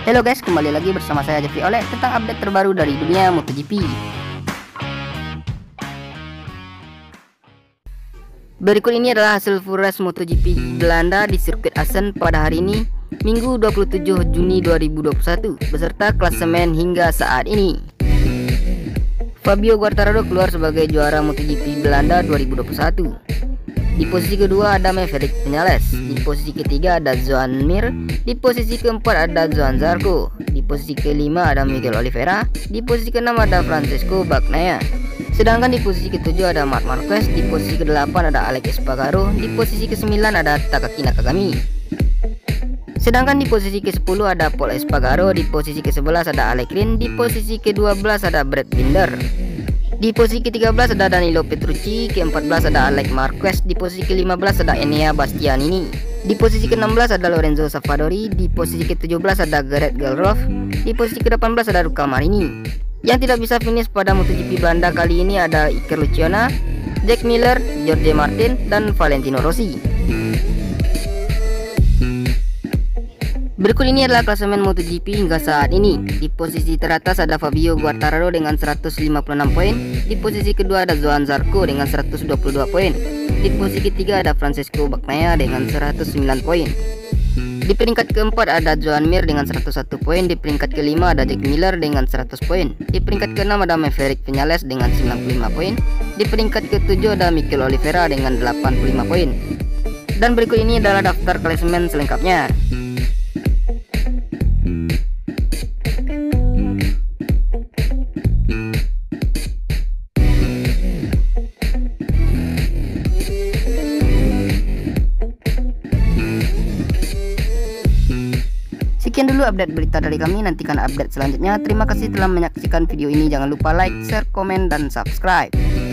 Halo guys, kembali lagi bersama saya Jeffrey Oleh tentang update terbaru dari dunia MotoGP. Berikut ini adalah hasil full race MotoGP Belanda di sirkuit Assen pada hari ini, Minggu 27 Juni 2021, beserta klasemen hingga saat ini. Fabio Quartararo keluar sebagai juara MotoGP Belanda 2021. Di posisi kedua ada Maverick Viñales, di posisi ketiga ada Joan Mir, di posisi keempat ada Johann Zarco, di posisi kelima ada Miguel Oliveira, di posisi keenam ada Francesco Bagnaia. Sedangkan di posisi ketujuh ada Marc Marquez, di posisi kedelapan ada Alex Espargaro, di posisi kesembilan ada Takaki Nakagami. Sedangkan di posisi ke-10 ada Paul Espargaro, di posisi ke-11 ada Alex Rins, di posisi ke-12 ada Brad Binder. Di posisi ke-13 ada Danilo Petrucci, ke-14 ada Alex Marquez, di posisi ke-15 ada Enea Bastianini, di posisi ke-16 ada Lorenzo Savadori, di posisi ke-17 ada Gareth Gerloff, di posisi ke-18 ada Luca Marini. Yang tidak bisa finish pada MotoGP Belanda kali ini ada Iker Lecuona, Jack Miller, Jorge Martin, dan Valentino Rossi. Berikut ini adalah klasemen MotoGP hingga saat ini. Di posisi teratas ada Fabio Quartararo dengan 156 poin. Di posisi kedua ada Johann Zarco dengan 122 poin. Di posisi ketiga ada Francesco Bagnaia dengan 109 poin. Di peringkat keempat ada Joan Mir dengan 101 poin. Di peringkat kelima ada Jack Miller dengan 100 poin. Di peringkat keenam ada Maverick Viñales dengan 95 poin. Di peringkat ketujuh ada Miguel Oliveira dengan 85 poin. Dan berikut ini adalah daftar klasemen selengkapnya. Sekian dulu update berita dari kami, nantikan update selanjutnya. Terima kasih telah menyaksikan video ini, jangan lupa like, share, komen, dan subscribe.